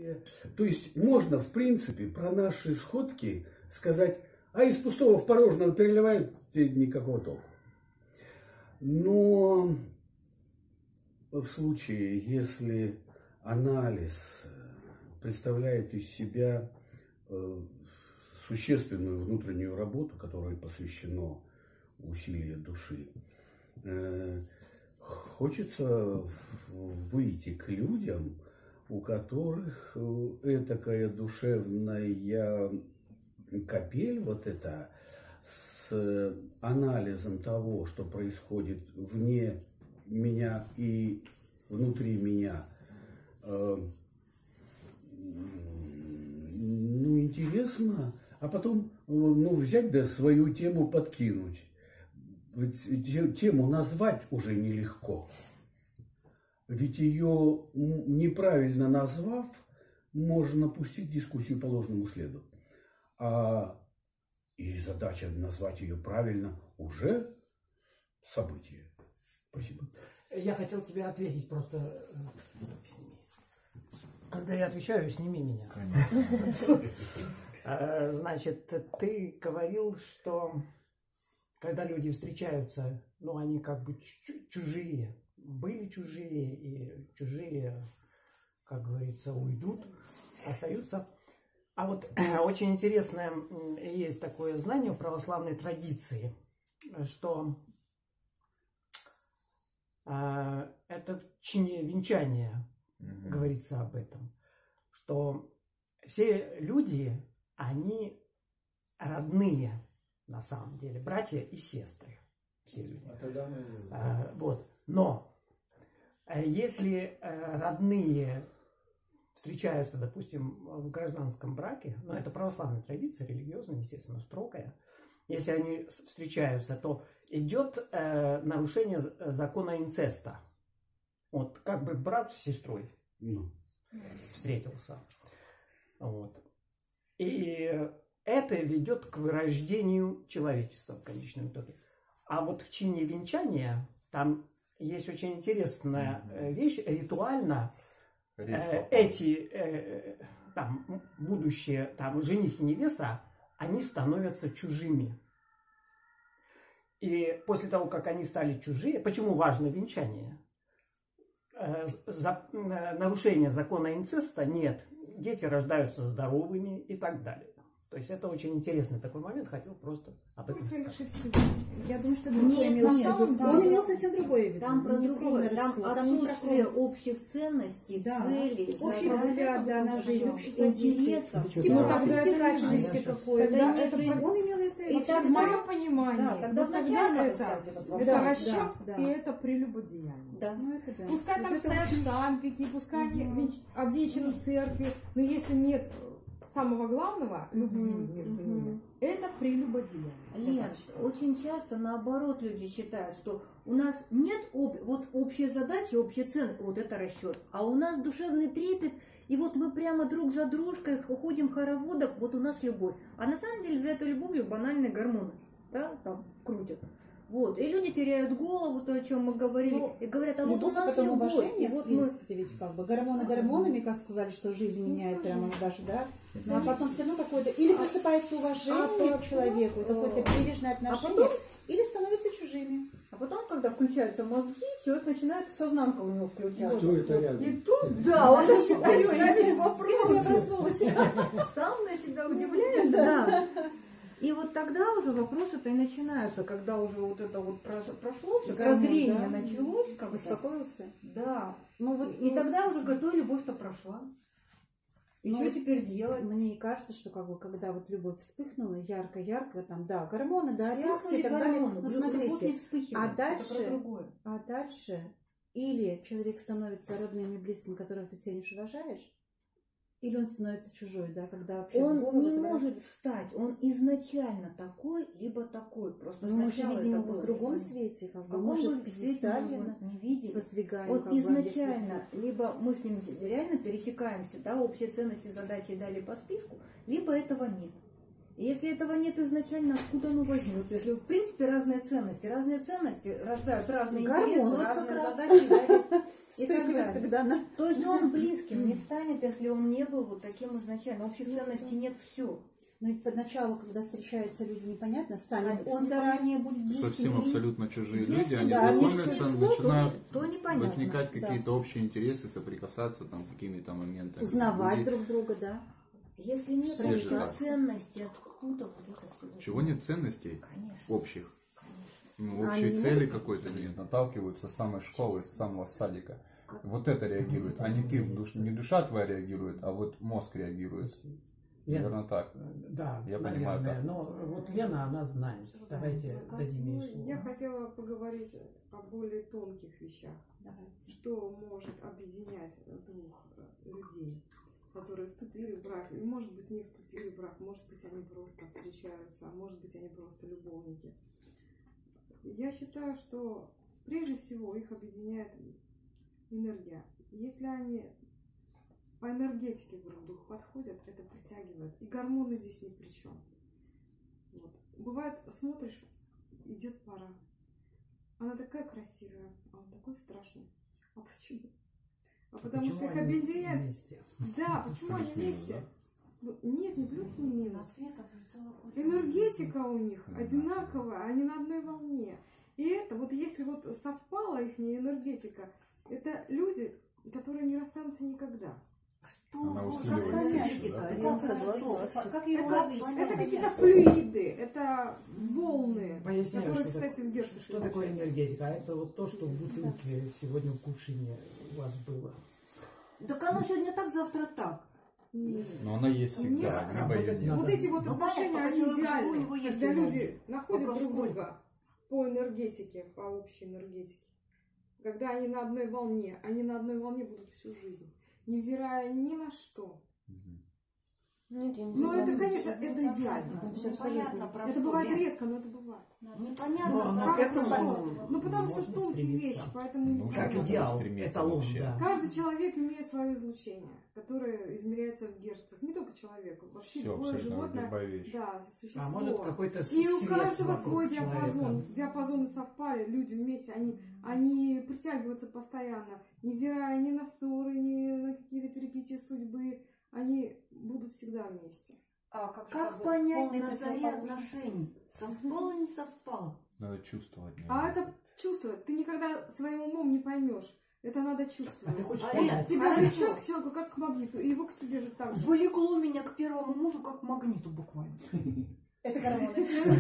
То есть можно, в принципе, про наши сходки сказать, а из пустого в порожнее переливают, никакого толку. Но в случае, если анализ представляет из себя существенную внутреннюю работу, которой посвящено усилие души, хочется выйти к людям, у которых этакая душевная капель, вот это, с анализом того, что происходит вне меня и внутри меня, ну, интересно, а потом, ну, взять, да, свою тему подкинуть. Ведь тему назвать уже нелегко. Ведь ее неправильно назвав, можно пустить дискуссию по ложному следу. И задача назвать ее правильно уже событие. Спасибо. Я хотел тебе ответить, просто сними. Когда я отвечаю, сними меня. Значит, ты говорил, что когда люди встречаются, ну, они как бы чужие, были чужие, и чужие, как говорится, уйдут, остаются. А вот очень интересное есть такое знание в православной традиции, что это в чине венчания говорится об этом, что все люди, они родные на самом деле, братья и сестры, все люди. Вот. Но если родные встречаются, допустим, в гражданском браке, но это православная традиция, религиозная, естественно, строгая, если они встречаются, то идет нарушение закона инцеста. Вот как бы брат с сестрой встретился. Вот. И это ведет к вырождению человечества в конечном итоге. А вот в чине венчания там есть очень интересная вещь, ритуально эти там, будущие там, жених и невеста, они становятся чужими. И после того, как они стали чужие, почему важно венчание? Нарушения закона инцеста нет, дети рождаются здоровыми и так далее. То есть это очень интересный такой момент, хотел просто об этом сказать. Я думаю, что другое он имел совсем другое вид. Там про другое, там отсутствие общих ценностей, целей, общих взглядов на жизнь, общих интересов. Ну тогда это жизни какое-то. Он имел это и тогда в моем понимании. Тогда вначале это расчет и это прелюбодеяние. Да. Пускай там стоят штампики, пускай они обвечены в церкви, но если нет самого главного, любви между ними, это прелюбодеяние. Лен, очень часто наоборот люди считают, что у нас нет вот общей задачи, общей цены, вот это расчет, а у нас душевный трепет, и вот мы прямо друг за дружкой уходим хороводом, вот у нас любовь. А на самом деле за этой любовью банальные гормоны, да, там крутят. Вот, и люди теряют голову, то, о чем мы говорили, ну, и говорят, а вот у нас любовь, и вот мы... Ведь как бы гормоны гормонами, как сказали, что жизнь меняет прямо даже, да? Ну, а потом все равно какое-то, или просыпается уважение к человеку, какое-то бережное отношение, или становятся чужими. А потом, когда включаются мозги, человек начинает, сознанка у него включаться. Кто это рядом? И тут, да, он начинает ставить вопрос. Сам на себя удивляется, да. И вот тогда уже вопросы-то и начинаются, когда уже вот это вот прошло, все, прозрение началось, как успокоился. Да. Ну вот, и тогда уже готова любовь-то прошла. И что теперь делать? Мне кажется, что как бы, когда вот любовь вспыхнула, ярко-ярко, там, да, гормоны, да, реакции, тогда, ну, смотрите, а дальше, дальше или человек становится родным и близким, которого ты ценишь и уважаешь, или он становится чужой, да, когда вообще... Он не может стать, он изначально такой, либо такой. Просто мы же видим его в другом свете, как бы, мы же не видим. Воздвигаем. Вот изначально, либо мы с ним реально пересекаемся, да, общие ценности, задачи и далее по списку, либо этого нет. Если этого нет изначально, откуда оно возьмется? Если, в принципе, разные ценности рождают разные интересы, разные задачи и так далее. То есть он близким не станет, если он не был вот таким изначально. Общих ценностей нет, все. Но ведь поначалу, когда встречаются люди, непонятно, станет он заранее будет близким. Совсем абсолютно чужие Если, люди, они да, знакомятся, начинают то непонятно. возникать какие-то общие интересы, соприкасаться там какими-то моментами. Узнавать друг друга, да. Если нет Все же так. ценностей, откуда вот это все? Чего нет ценностей Конечно. общих? Конечно. Ну, общей Они цели могут какой-то нет. Наталкиваются с самой школы, с самого садика. Вот это реагирует. А не ты, не душа твоя реагирует, а вот мозг реагирует. Наверное, так. Да, Я наверное. понимаю, так. Но вот Лена, она знает. Давайте дадим ей слово. Я хотела поговорить о более тонких вещах. Давайте. Что может объединять двух людей, которые вступили в брак, и, может быть, не вступили в брак, может быть, они просто встречаются, а может быть, они просто любовники. Я считаю, что прежде всего их объединяет энергия. Если они по энергетике друг к другу подходят, это притягивает. И гормоны здесь ни при чем. Вот. Бывает, смотришь, идет пара. Она такая красивая, а он такой страшный. А почему? А потому что их они объединяет. вместе? Да, почему они Плюс-минус, вместе? Нет, не плюс, не минус. Света же целая куча. Энергетика у них одинаковая, они на одной волне. И это, вот если вот совпала их энергетика, это люди, которые не расстанутся никогда. Она Что? усиливает Какая себя, энергетика? да? Это Как ее Это, ловить? это какие-то флюиды, это волны, Поясняю, которые, что, кстати, в Герце что такое энергетика. А это вот то, что в бутылке сегодня в кувшине у вас было. Так оно сегодня так, завтра так. Но она есть всегда, Нет, либо ее работать нет. надо. Вот эти вот Ну, отношения, понятно, они пока человек живой, у идеальны, него есть когда энергия. люди находят Вопрос друг сколько? друга по энергетике, по общей энергетике. Когда они на одной волне будут всю жизнь, невзирая ни на что. Нет, я не Ну, это, согласна. конечно, это идеально. Всё Непонятно про Это что. бывает Лен. редко, но это бывает. Непонятно Но про к этому что. Ну, потому что можно тонкие стремиться. вещи, поэтому Ну, не как Как понятно. идеал, стремиться эталон, вообще. да. Каждый человек имеет свое излучение, которое измеряется в герцах. Не только человек, вообще Все, любое абсолютно животное. любая вещь. Да, существо. А может какой-то И свет у каждого вокруг свой человека. диапазон. Диапазоны совпали, люди вместе, они притягиваются постоянно, невзирая ни на ссоры, ни на какие-то перипетии судьбы, они будут всегда вместе. А Как понять полные на заре противоположности? отношений? Совпало, не совпало? Надо чувствовать. А наверное. это чувствовать. Ты никогда своим умом не поймешь. Это надо чувствовать. А ты хочешь А, понять? Лен, Тебя хорошо. влечет к человеку как к магниту, и его к тебе же так же. Влекло меня к первому мужу как к магниту буквально. Это гормоны.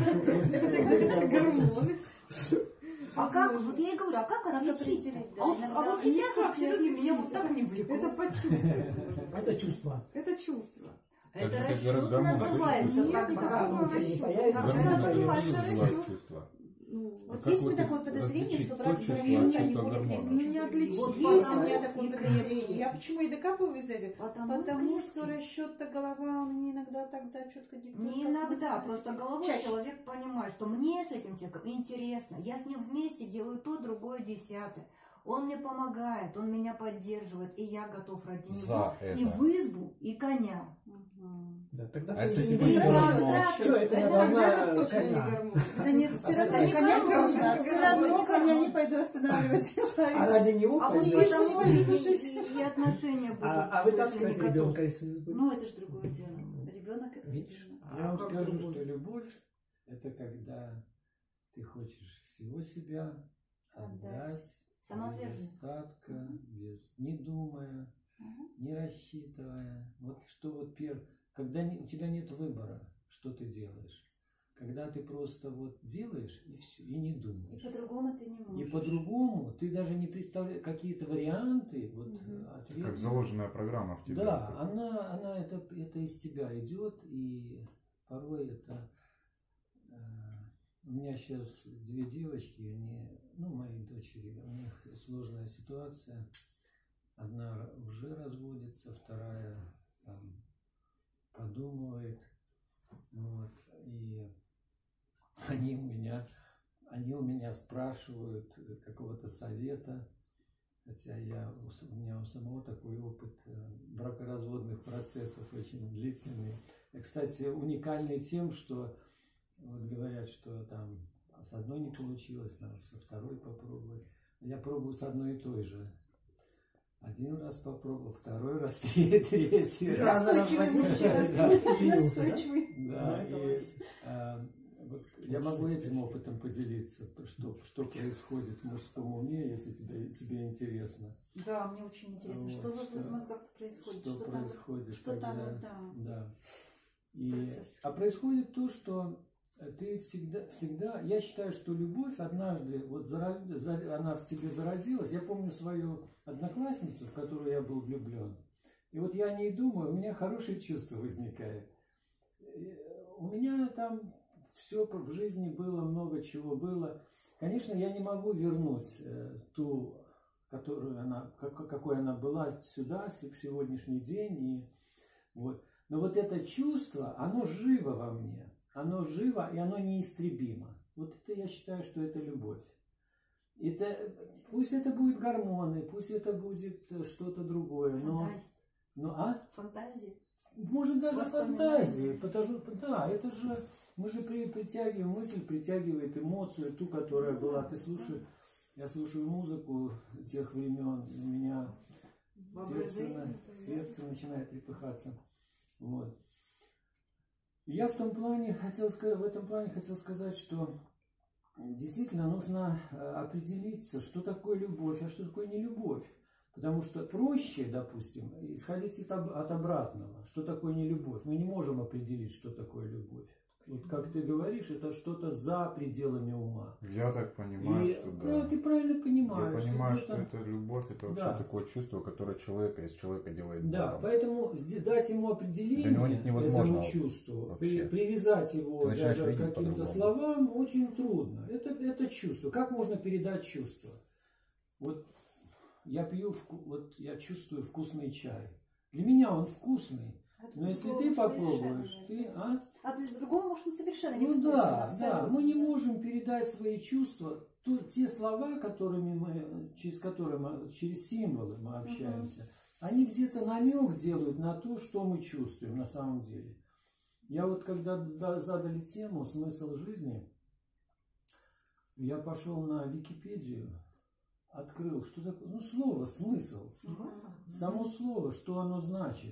Это гормоны. А как, вот я и говорю, а как отличить? определить, да, А вот иногда. сейчас Никак вот не Сереге меня отличить. вот так не влекло. Это почувствовать можно. Это чувство. Это чувство. Так же, Это как расчет гормоны, называется Нет, тогда. никакого Пока у тебя не расчета. появится, Как Гормоны это называется тоже вызывают расчет? чувства. Ну, Вот как есть у вот меня такое подозрение, различить, что кто брак чувствует они чувство более гормонов? крепкие, Ну, не чем отличить. другие. Вот Есть у потому меня и такое крепкие. подозрение. Я почему и докапываюсь до этого? Потому Потому и что крепкие. расчет-то голова, он мне иногда тогда четко диктует. Не как иногда, быть. просто головой Чаще. человек понимает, что мне с этим человеком интересно, я с ним вместе делаю то, другое, десятое. Он мне помогает, он меня поддерживает, и я готов ради него За и это. в избу, и коня. Мгм. Да, тогда А ты если уже тебе не всё понимаешь, равно? что это я Это должна это точно не коня. гормоны. Да нет, все равно Это не коня гормон, должна. это Все гормон, равно не коня гормон. не пойду останавливать. А ради него А вот пойдешь? потому и отношения будут. А если вытаскивать не готовы. ребенка из избы? Ну, это же другое дело. Ребенок это Видишь? ребенок. Я вам как скажу, другой? что любовь – это когда ты хочешь всего себя отдать, без Самоотверженно. остатка, без, не думая, не рассчитывая. Вот что вот когда у тебя нет выбора, что ты делаешь. Когда ты просто вот делаешь и все, и не И думаешь. по-другому ты не И можешь. по-другому ты даже не представляешь какие-то варианты, вот ответы. Как заложенная программа в тебе. Да, Как- она это из тебя идет, и порой это... У меня сейчас две девочки, мои дочери, у них сложная ситуация. Одна уже разводится, вторая там подумывает. Вот, и они у меня спрашивают какого-то совета. Хотя у меня у самого такой опыт бракоразводных процессов очень длительный. И, кстати, уникальный тем, что вот говорят, что там с одной не получилось, надо со второй попробовать. Я пробую с одной и той же. Один раз попробовал, второй раз, третий раз. Да, и вот я могу этим опытом поделиться, что происходит в мужском уме, если тебе интересно. Да, мне очень интересно, Вот, что в мозгах происходит. Что происходит, что когда, там, да. А происходит то, что ты всегда, я считаю, что любовь однажды, вот она в тебе зародилась. Я помню свою одноклассницу, в которую я был влюблен. И вот я о ней думаю, у меня хорошее чувство возникает. У меня там все в жизни было, много чего было. Конечно, я не могу вернуть ту, какой она была сюда, в сегодняшний день. И вот. Но вот это чувство, оно живо во мне. Оно живо, и оно неистребимо. Вот это я считаю, что это любовь. Пусть это будет гормоны, пусть это будет что-то другое. Фантазии. Может даже фантазии. Да, это же, мы же притягиваем, мысль притягивает эмоцию, ту, которая была. Я слушаю музыку тех времен, у меня сердце начинает трепыхаться. Вот. Я в этом плане хотел сказать, что действительно нужно определиться, что такое любовь, а что такое не любовь. Потому что проще, допустим, исходить от обратного, что такое не любовь. Мы не можем определить, что такое любовь. Вот как ты говоришь, это что-то за пределами ума. Я так понимаю, что да. Ты правильно понимаешь. Я понимаю, что это любовь, это вообще такое чувство, которое из человека делает Богом. Да, поэтому дать ему определение этому чувству, привязать его даже к каким-то словам очень трудно. Это чувство. Как можно передать чувство? Вот я я чувствую вкусный чай. Для меня он вкусный. Но если ты попробуешь, А для другого, может, он совершенно не вкусный. Да, мы не можем передать свои чувства, те слова, через символы мы общаемся, они где-то намек делают на то, что мы чувствуем на самом деле. Я вот когда задали тему «Смысл жизни», я пошел на Википедию, открыл, что такое, слово «смысл», само слово, что оно значит.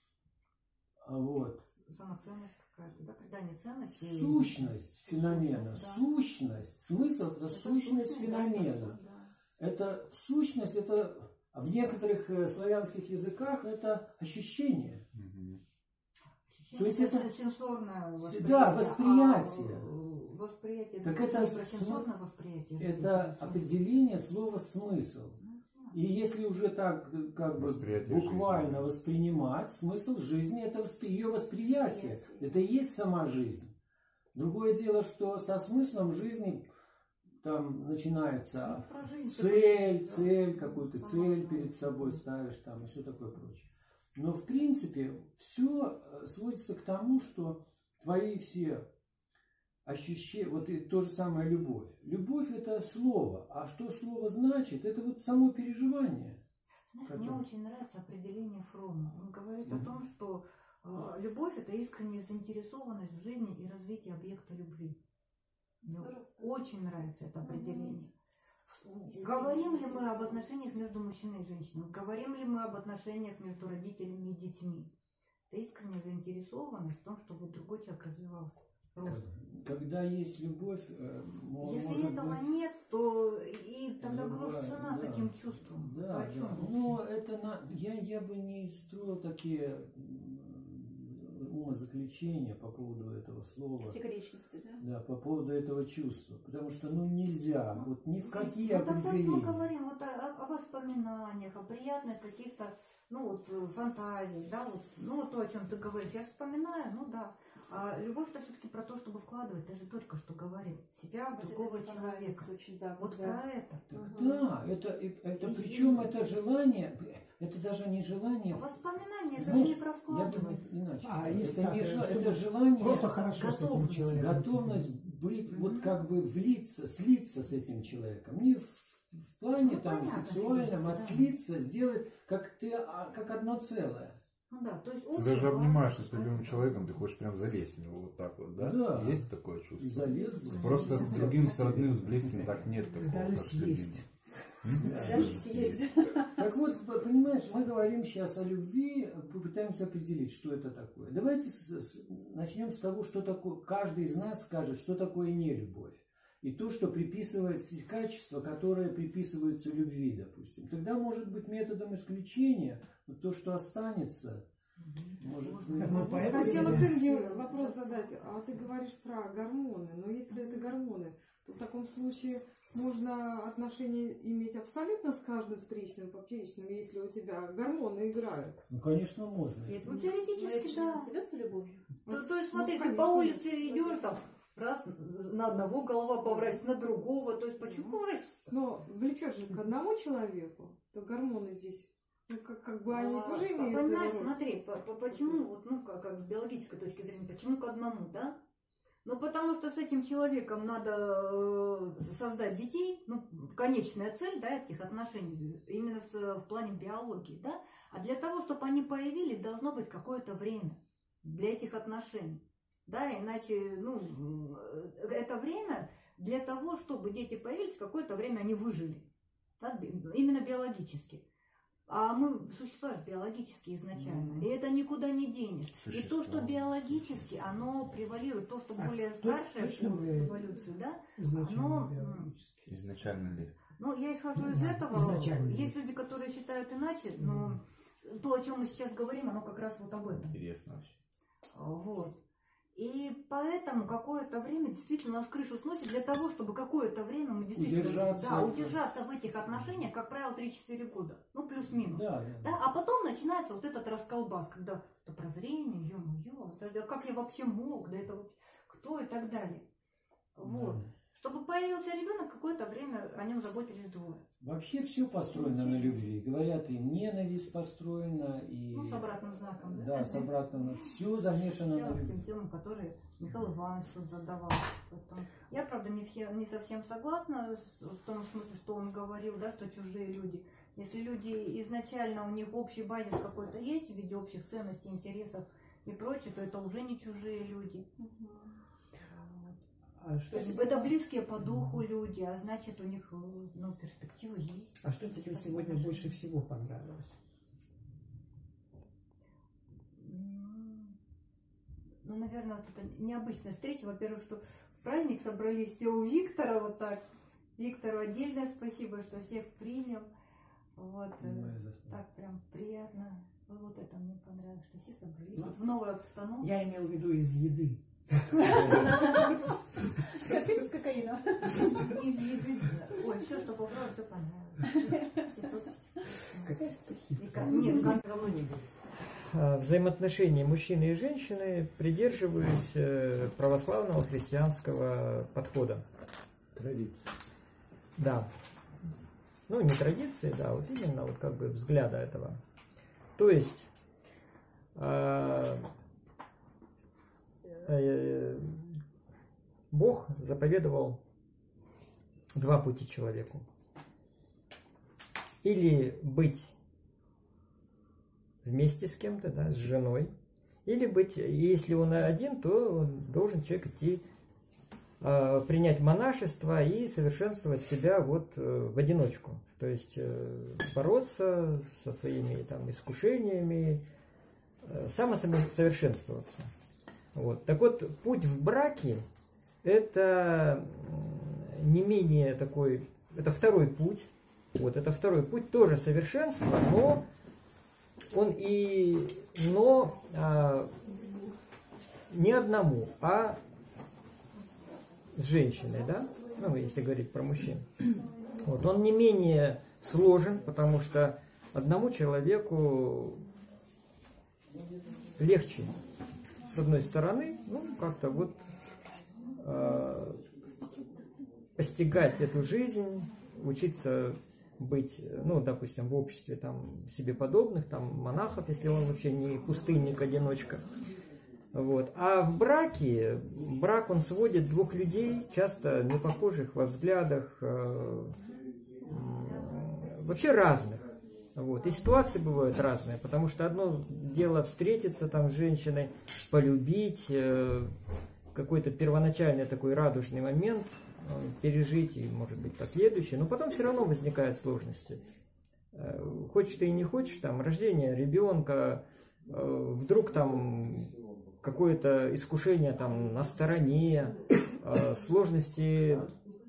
Вот. Самоценность какая-то, да, придание ценности. Сущность феномена. Да. Сущность. Смысл это сущность феномена. Да. Это сущность, это в некоторых славянских языках это ощущение. То есть это сенсорное восприятие. Да, восприятие. Восприятие. Так это определение слова смысл. И если уже так как бы буквально воспринимать, смысл жизни это ее восприятие. Это и есть сама жизнь. Другое дело, что со смыслом жизни там начинается цель, какую-то цель перед собой ставишь там и все такое прочее. Но в принципе все сводится к тому, что твои все ощущение, вот и то же самое любовь. Любовь это слово, а что слово значит, это вот само переживание. Знаешь, мне очень нравится определение Фромма. Он говорит о том, что любовь это искренняя заинтересованность в жизни и развитии объекта любви. Мне очень нравится это определение. Говорим ли мы об отношениях между мужчиной и женщиной? Говорим ли мы об отношениях между родителями и детьми? Это искренняя заинтересованность в том, чтобы другой человек развивался. Когда есть любовь, если этого нет, то и тогда грош цена таким чувством. Да, но это я бы не строил такие умозаключения по поводу этого слова. Категоричности, да? Да, по поводу этого чувства. Потому что нельзя, вот ни в какие определения. Мы говорим вот о воспоминаниях, о приятных каких-то фантазиях, да, вот то, о чем ты говоришь. Я вспоминаю, да. А любовь-то все-таки про то, чтобы вкладывать, ты же только что говорил, себя в другого человека. Очень, да, вот про это. Да, это причем это желание, это даже не желание. Воспоминания, это не про вкладывать. Это желание. Просто хорошо с этим человеком. Готовность быть, вот как бы слиться с этим человеком. Не в плане Ну, там понятно, сексуальном, физически, а да. слиться, сделать как одно целое. Ну да, то есть Ты общий даже класс, обнимаешься с а любимым это- человеком, ты хочешь прям залезть в него вот так вот, да? Да. Есть такое И чувство? залез бы. Просто с другим, с родным, с близким так нет такого, Даже как с съесть. любимым. Даже съесть. Так вот, понимаешь, мы говорим сейчас о любви, попытаемся определить, что это такое. Давайте начнем с того, что такое. Каждый из нас скажет, что такое нелюбовь. И то, что приписывается, качество, которое приписывается любви, допустим. Тогда, может быть, методом исключения, но то, что останется, может быть... Так мы поэтому Хотела тебя- к Инге вопрос задать. А ты говоришь про гормоны. Но если это гормоны, то в таком случае можно отношения иметь абсолютно с каждым встречным, поперечным, если у тебя гормоны играют. Ну, конечно, можно. Ну, теоретически, да. Назовется любовью? То есть, смотри, ты конечно, по улице нет. идешь, там, раз на одного голова поворачивается, на другого. То есть, почему поворачиваться? Но влечет же к одному человеку, то гормоны здесь, ну, как бы они тоже имеют Понимаешь, роль. смотри, почему, вот, ну, как с биологической точки зрения, почему к одному, да? Ну, потому что с этим человеком надо создать детей, ну, конечная цель, да, этих отношений, именно в плане биологии, да? А для того, чтобы они появились, должно быть какое-то время для этих отношений, да, иначе, ну, это время для того, чтобы дети появились, какое-то время они выжили, да, именно биологически. А мы существа же биологические изначально, и это никуда не денешь. И то, что биологически, оно превалирует, то, что более старшее точно вы эволюцию, да, изначально оно, биологически. Изначально ли? ну, я исхожу из Да, этого. изначально. Есть люди, которые считают иначе, но то, о чем мы сейчас говорим, оно как раз вот об этом. Интересно вообще. Вот. И поэтому какое-то время действительно нас крышу сносит для того, чтобы какое-то время мы действительно удержаться в этих отношениях, как правило, 3-4 года. Ну, плюс-минус. Да, Да? А потом начинается вот этот расколбас, когда это прозрение, ё-моё, да как я вообще мог, да это вот кто и так далее. Вот. Да. Чтобы появился ребенок, какое-то время о нем заботились двое. Вообще все построено на любви. Говорят, и ненависть построена, и... Ну, с обратным знаком. Да, с обратным. Все замешано на Тем любви. темам, которые Михаил Иванович тут задавал. Поэтому я, правда, не совсем согласна в том смысле, что он говорил, да, что чужие люди. Если люди изначально, у них общий базис какой-то есть в виде общих ценностей, интересов и прочее, то это уже не чужие люди. А что, То есть это близкие по духу люди, а значит у них, ну, перспективы есть. а что тебе сегодня больше всего понравилось? Ну, наверное, вот это необычная встреча. Во-первых, что в праздник собрались все у Виктора вот так. Виктору отдельное спасибо, что всех принял. Вот. Так прям приятно. Вот это мне понравилось, что все собрались. Ну, вот в новой обстановке. Я имел в виду из еды. Кофе с кокаином. Из еды. Ой, все, что попробовал, все понравилось. Какая стихия? Нет, как равно не будет. Взаимоотношения мужчины и женщины придерживаюсь православного христианского подхода. Традиция. Да. Ну, не традиции, да, вот именно вот как бы взгляда этого. То есть Бог заповедовал два пути человеку. Или быть вместе с кем-то, да, с женой, или быть, если он один, то он должен человек идти принять монашество и совершенствовать себя вот в одиночку. То есть бороться со своими там искушениями, самосовершенствоваться. Вот. Так вот, путь в браке это не менее такой, это второй путь. Вот, это второй путь, тоже совершенство, но он не одному, а с женщиной, да? Ну, если говорить про мужчин. Вот, он не менее сложен, потому что одному человеку легче, с одной стороны, ну, как-то вот постигать эту жизнь, учиться быть, ну, допустим, в обществе там себе подобных, там монахов, если он вообще не пустынник, одиночка. Вот. А в браке, брак он сводит двух людей, часто не похожих во взглядах, вообще разных. Вот. И ситуации бывают разные, потому что одно дело встретиться там с женщиной, полюбить, какой-то первоначальный такой радужный момент пережить и, может быть, последующий, но потом все равно возникают сложности. Хочешь ты и не хочешь, там, рождение ребенка, вдруг там какое-то искушение там на стороне, сложности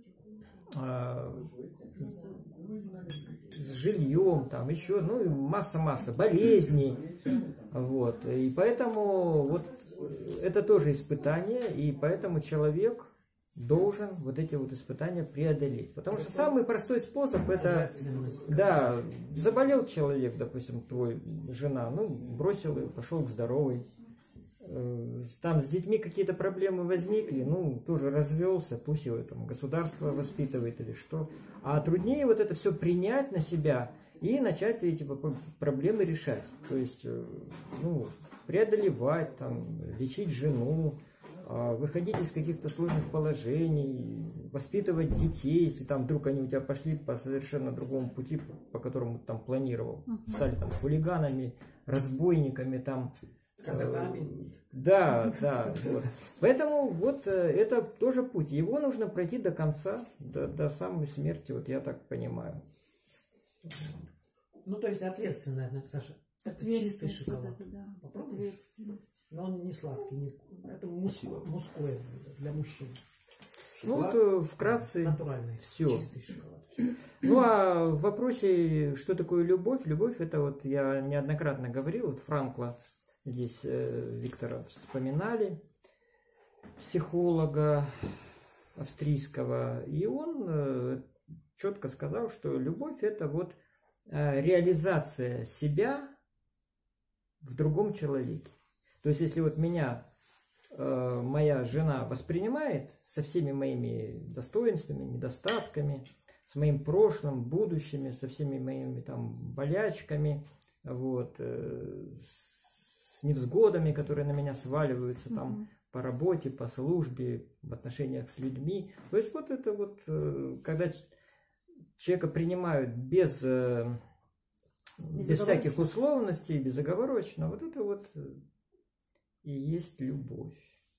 с жильем, там еще, ну и масса болезней, вот, и поэтому вот это тоже испытание, и поэтому человек должен вот эти вот испытания преодолеть, потому что самый простой способ это, да, заболел человек, допустим, твой жена, ну бросил ее, пошел к здоровой. Там с детьми какие-то проблемы возникли, ну, тоже развелся, пусть его там государство воспитывает или что. А труднее вот это все принять на себя и начать эти проблемы решать. То есть, ну, преодолевать, там, лечить жену, выходить из каких-то сложных положений, воспитывать детей, если там вдруг они у тебя пошли по совершенно другому пути, по которому ты там планировал. Стали там хулиганами, разбойниками, там, казаками. Да. Вот. Поэтому вот это тоже путь. Его нужно пройти до конца, до самой смерти, вот я так понимаю. Ну, то есть ответственная, Саша. Это чистый шоколад. Попробуешь? Но он не сладкий. Это мужское для мужчин. Ну, вот вкратце все. Чистый шоколад. Ну, а в вопросе, что такое любовь? Любовь, это вот я неоднократно говорил, вот Франкла, здесь Виктора вспоминали, психолога австрийского, и он четко сказал, что любовь это вот реализация себя в другом человеке. То есть, если вот меня моя жена воспринимает со всеми моими достоинствами, недостатками, с моим прошлым, будущими, со всеми моими там болячками, вот, с невзгодами, которые на меня сваливаются там по работе, по службе, в отношениях с людьми. То есть вот это вот, когда человека принимают без всяких условностей, безоговорочно, вот это вот и есть любовь.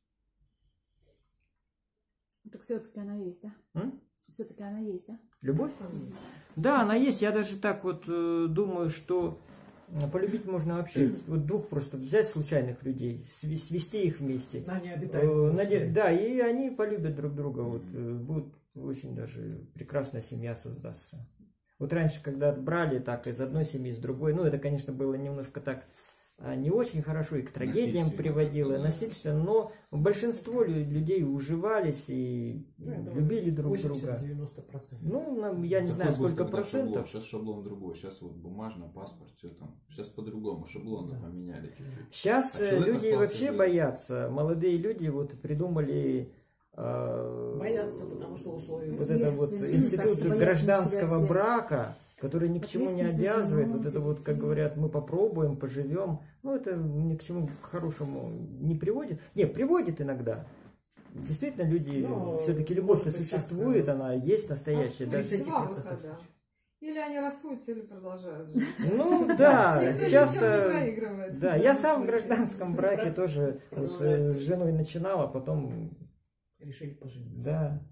Так все-таки она есть, да? Все-таки она есть, да? Любовь? Да, она есть. Я даже так вот думаю, что полюбить можно вообще вот двух просто взять случайных людей, свести их вместе. Они обитают. Да, и они полюбят друг друга. Вот, будет очень даже прекрасная семья создастся. Вот раньше, когда брали так из одной семьи, из другой, ну это, конечно, было немножко так не очень хорошо и к трагедиям приводило, насильственно, но большинство людей уживались и любили друг друга. 80-90%. Ну, я не знаю, сколько процентов. Сейчас шаблон другой, сейчас вот бумажный паспорт, все там. Сейчас по-другому, шаблоны поменяли чуть-чуть. Сейчас люди вообще боятся, молодые люди вот придумали... Боятся, потому что условия... Вот это вот институт гражданского брака, который ни к чему не обязывает, вот это вот, как говорят, мы попробуем, поживем, ну это ни к чему хорошему не приводит. Не, приводит иногда. Действительно, люди, все-таки любовь-то существует, она есть настоящая. Или они расходятся, или продолжают жить. Ну да, часто. Да, я сам в гражданском браке тоже вот, с женой начинал, а потом решили пожениться. Да.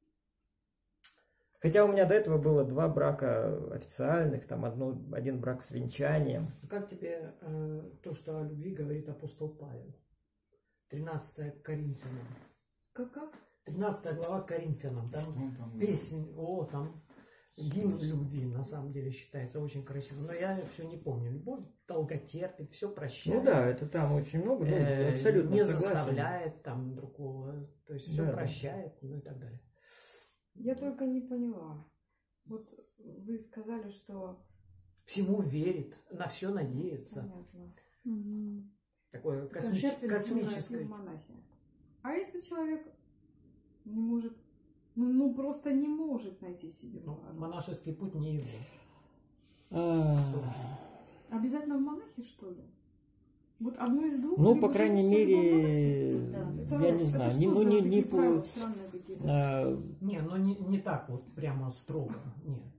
Хотя у меня до этого было 2 брака официальных, там один брак с венчанием. Как тебе то, что о любви говорит апостол Павел? 13 Коринфянам. Как? 13 глава Коринфянам. Там песня, там гимн любви, на самом деле, считается очень красивым. Но я все не помню. Любовь долготерпит, все прощает. Ну да, это там очень много, абсолютно не согласен. заставляет там другого, то есть все прощает, ну и так далее. Я только не поняла. Вот вы сказали, что... Всему верит, на все надеется. Понятно. Такое космическое. А если человек не может, ну просто не может найти себе пара? Монашеский путь не его. Обязательно в монахи, что ли? Вот одно из двух. Ну, по крайней мере, я не знаю, не по... Не, ну не так вот прямо строго. Нет, это нет.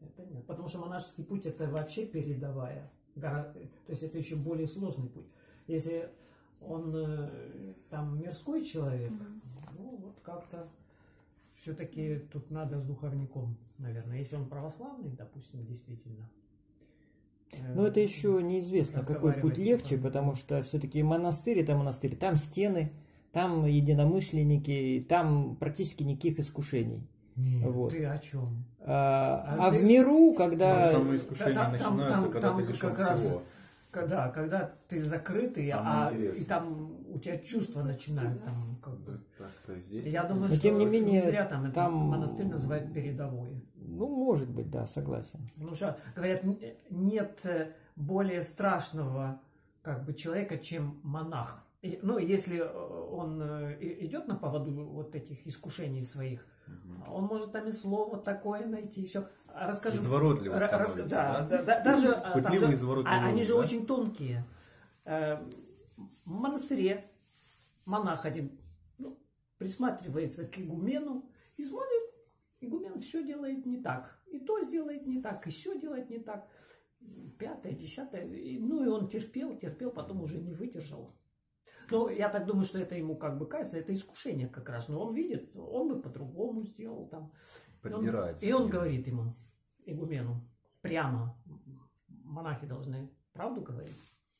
потому что монашеский путь это вообще передовая. То есть это еще более сложный путь. Если он там мирской человек, ну вот как-то все-таки тут надо с духовником, наверное. Если он православный, допустим, действительно. Но это еще неизвестно, какой путь легче, потому что все-таки монастырь это монастырь. Там стены, там единомышленники, там практически никаких искушений. Нет, вот. Ты о чем? А в миру, когда... Самые искушения начинаются, когда ты лишен всего. Когда ты закрытый, и там у тебя чувства начинают там как бы. Здесь. Я думаю, но, что тем не менее, не зря там там монастырь называют передовой. Ну, может быть, да, согласен. Потому что, говорят, нет более страшного как бы человека, чем монах. Ну, если он идет на поводу вот этих искушений своих, он может там и слово такое найти, все. Расскажу. Изворотливо становится, да? Даже пытливый, изворотливый. Они же очень тонкие. В монастыре монах один присматривается к игумену и смотрит, игумен все делает не так. И то сделает не так, и все делает не так. 5-е, 10-е. Ну и он терпел, потом уже не выдержал. Но я так думаю, что это ему как бы кажется, это искушение как раз. Но он видит, он бы по-другому сделал там. Придирается. И он говорит ему, игумену, прямо, монахи должны правду говорить.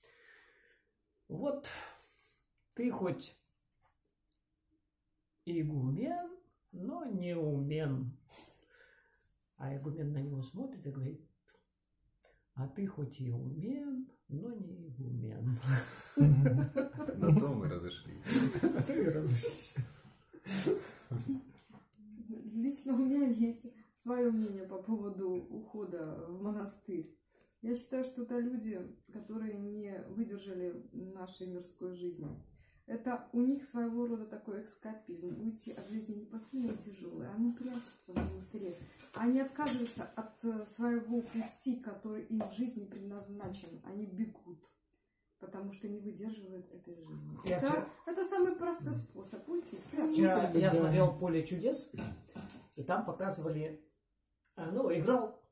Вот ты хоть игумен, но не умен. А игумен на него смотрит и говорит, а ты хоть и умен, но не игумен. На то мы разошлись. На то и разошлись. Лично у меня есть свое мнение по поводу ухода в монастырь. Я считаю, что это люди, которые не выдержали нашей мирской жизни. Это у них своего рода такой эскапизм. Уйти от жизни непосильно тяжело. Они прячутся в монастыре. Они отказываются от своего пути, который им в жизни предназначен. Они бегут, потому что не выдерживают этой жизни. Это самый простой способ уйти. Вчера я смотрел «Поле чудес», и там показывали, играл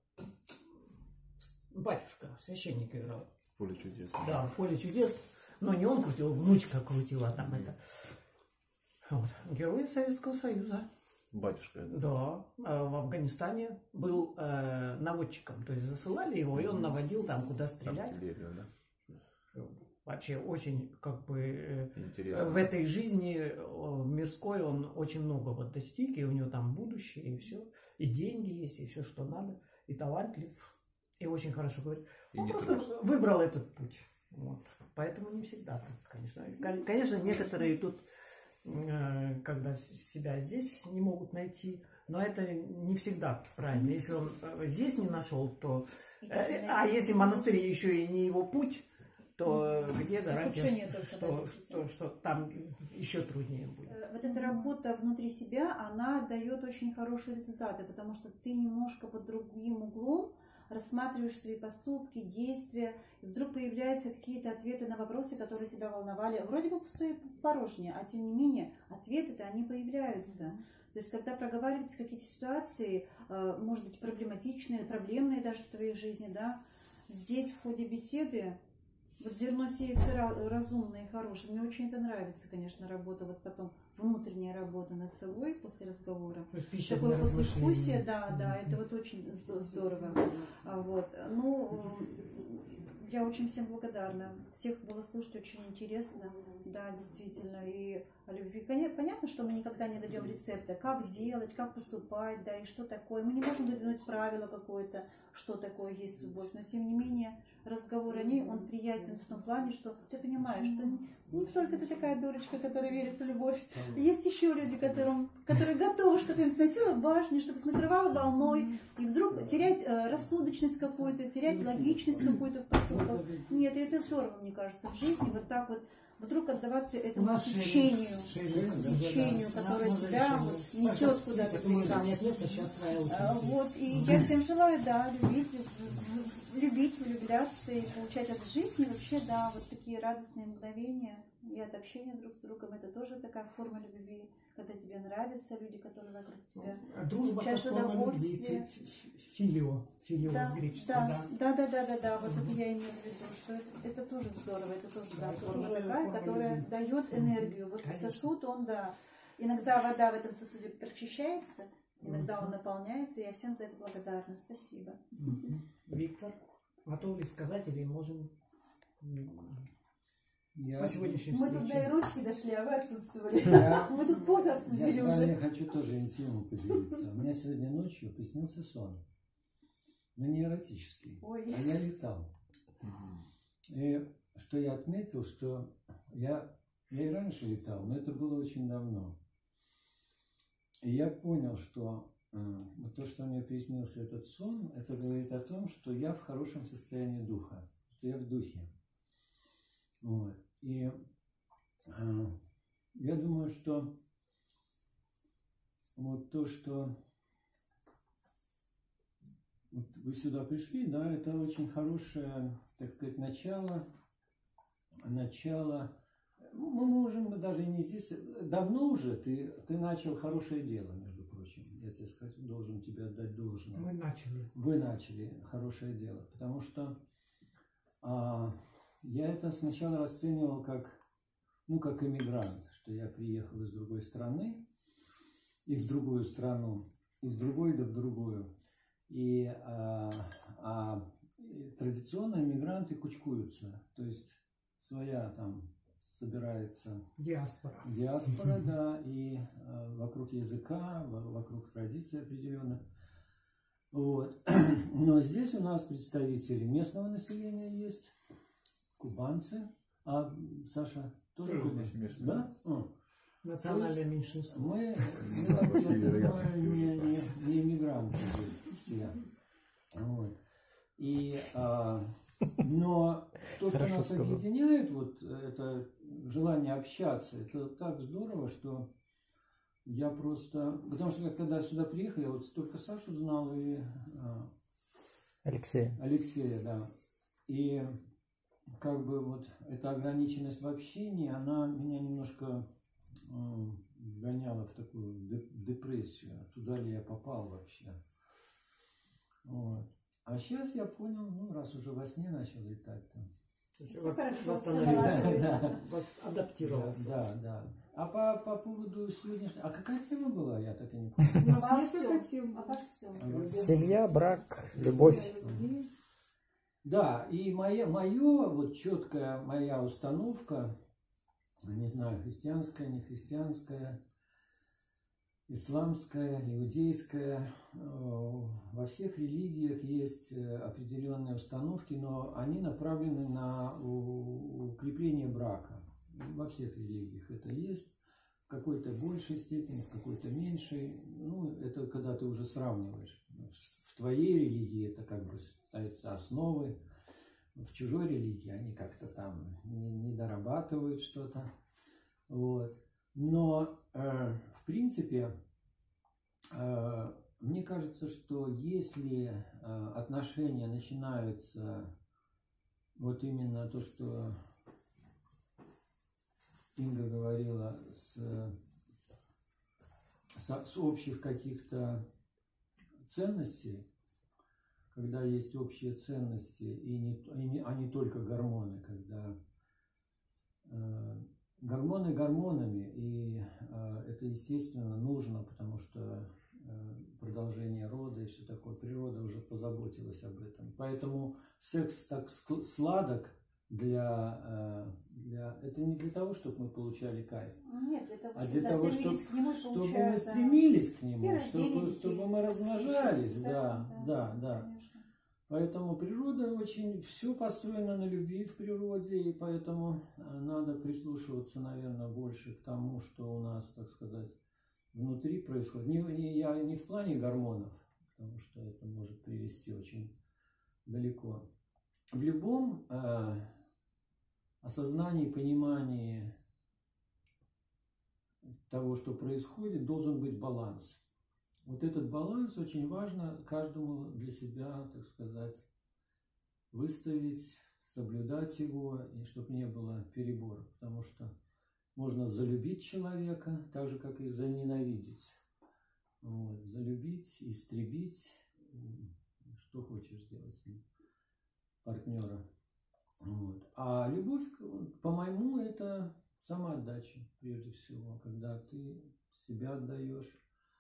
батюшка, священник играл. «Поле чудес». Да, в «Поле чудес». Но не он крутил, внучка крутила там это. Вот. Герой Советского Союза. Батюшка это? Да, в Афганистане был наводчиком. То есть засылали его, и он наводил там, куда стрелять. Артиллерию, да? Вообще очень как бы интересно. В этой жизни, в мирской, он очень много вот достиг, и у него там будущее, и все. И деньги есть, и все, что надо. И талантлив, и очень хорошо говорит. Он просто выбрал этот путь. Вот. Поэтому не всегда так, конечно. Конечно, некоторые тут, когда себя здесь не могут найти, но это не всегда правильно. Если он здесь не нашел, то... А если монастырь еще и не его путь, то где гарантия, что там еще труднее будет. Вот эта работа внутри себя, она дает очень хорошие результаты, потому что ты немножко под другим углом рассматриваешь свои поступки, действия, и вдруг появляются какие-то ответы на вопросы, которые тебя волновали. Вроде бы пустые, порожние, а тем не менее ответы-то они появляются. То есть, когда проговариваются какие-то ситуации, может быть, проблематичные, проблемные даже в твоей жизни, да, здесь в ходе беседы вот зерно сеется разумное и хорошее. Мне очень это нравится, конечно, работа, вот потом внутренняя работа над собой после разговора. Такое послевкусие, да, это вот очень здорово. Вот. Ну, я очень всем благодарна. Всех было слушать очень интересно, да, действительно. И о любви. Понятно, что мы никогда не дадим рецепта, как делать, как поступать, да, и что такое. Мы не можем выдвинуть правило какое-то, что такое есть любовь, но тем не менее разговор о ней, он приятен в том плане, что ты понимаешь, что не только ты такая дурочка, которая верит в любовь. Есть еще люди, которые готовы, чтобы им сносило башню, чтобы их накрывало волной, и вдруг терять рассудочность какую-то, терять логичность какую-то в поступках. Нет, и это здорово, мне кажется, в жизни вот так вот вдруг отдаваться этому течению, которое тебя вот несет куда-то. Нет места, сейчас вот, и я всем желаю, да, любить любить, влюбляться и получать от жизни вообще, да, вот такие радостные мгновения и от общения друг с другом. Это тоже такая форма любви, когда тебе нравятся люди, которые вокруг тебя. Дружба как получаешь форма удовольствие. любви. Филио Да, с греческого, да, вот это я имею в виду, что это тоже здорово, это тоже, да, это форма тоже такая, форма которая любви. дает энергию. Вот Конечно. сосуд, он, да, иногда вода в этом сосуде прочищается, иногда он наполняется, и я всем за это благодарна. Спасибо. Виктор, готов ли сказать или можем Я, по сегодняшнему Мы тут до эротики дошли, а вы отсутствовали. Я- Мы тут позы я обсудили с вами уже. хочу тоже интимно поделиться. У меня сегодня ночью приснился сон. Но не эротический, Ой. а я летал. И что я отметил, что я и раньше летал, но это было очень давно. И я понял, что вот то, что мне приснился этот сон, это говорит о том, что я в хорошем состоянии духа, что я в духе. Вот. И я думаю, что вот то, что вот вы сюда пришли, да, это очень хорошее, так сказать, начало. Ну, мы можем даже и не здесь. Давно уже ты начал хорошее дело, между прочим. Я тебе должен тебе отдать должное. мы начали? Вы начали хорошее дело, потому что я это сначала расценивал как иммигрант, что я приехал из другой страны и в другую страну, из другой да в другую. И традиционно иммигранты кучкуются, то есть своя там собирается Диаспора. да, и вокруг языка, вокруг традиций определенных. Вот. Но здесь у нас представители местного населения есть, кубанцы. А Саша тоже Тоже кубанец? здесь местный. Да? Национальное меньшинство. Мы По всей вероятности, уже не иммигранты здесь все. Вот. И, но то, что нас объединяет, вот это желание общаться, это так здорово, что я просто... Потому что когда сюда приехал, я вот только Сашу знал и Алексея, да. И как бы вот эта ограниченность в общении, она меня немножко гоняла в такую депрессию. Туда ли я попал вообще? Вот. А сейчас я понял, ну, раз уже во сне начал летать там. Всё хорошо, Восстановился. Адаптировался. Да. А по поводу сегодняшнего... А какая тема была? Я так и не помню. Обо всем, обо всем. Семья, брак, любовь. Да, и моя вот четкая моя установка, не знаю, христианская, не христианская, исламская, иудейская, во всех религиях есть определенные установки, но они направлены на укрепление брака. Во всех религиях это есть, в какой-то большей степени, в какой-то меньшей. Ну, это когда ты уже сравниваешь. В твоей религии это как бы ставятся основы, в чужой религии они как-то там не дорабатывают что-то. Вот. Но, в принципе, мне кажется, что если отношения начинаются, вот именно то, что Инга говорила, с общих каких-то ценностей, когда есть общие ценности, а не только гормоны, когда гормоны гормонами, и это, естественно, нужно, потому что продолжение рода и все такое, природа уже позаботилась об этом. Поэтому секс так сладок это не для того, чтобы мы получали кайф, Нет, для того, а для того, чтобы мы получать, стремились к нему, рождение чтобы детей, мы размножались. встречать, Да. конечно. Поэтому природа очень, все построено на любви в природе, и поэтому надо прислушиваться, наверное, больше к тому, что у нас, так сказать, внутри происходит. Я не в плане гормонов, потому что это может привести очень далеко. В любом осознании, понимании того, что происходит, должен быть баланс. Вот этот баланс очень важно каждому для себя, так сказать, выставить, соблюдать его, и чтобы не было перебора. Потому что можно залюбить человека, так же, как и заненавидеть. Вот. Залюбить, истребить, что хочешь сделать с ним, партнера. Вот. А любовь, по-моему, это самоотдача, прежде всего, когда ты себя отдаешь.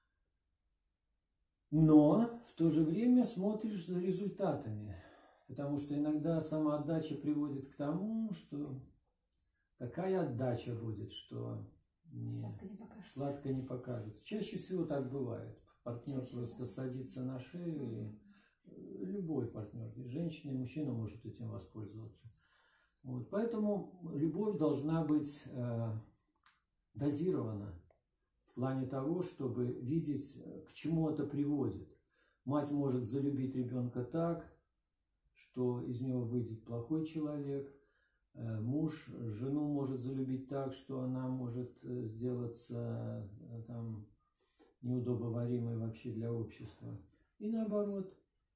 Но в то же время смотришь за результатами. Потому что иногда самоотдача приводит к тому, что такая отдача будет, что сладко не покажется. Чаще всего так бывает. Партнер просто садится на шею, и любой партнер, и женщина, и мужчина может этим воспользоваться. Вот. Поэтому любовь должна быть дозирована в плане того, чтобы видеть, к чему это приводит. Мать может залюбить ребенка так, что из него выйдет плохой человек. Муж жену может залюбить так, что она может сделаться там неудобоваримой вообще для общества. И наоборот,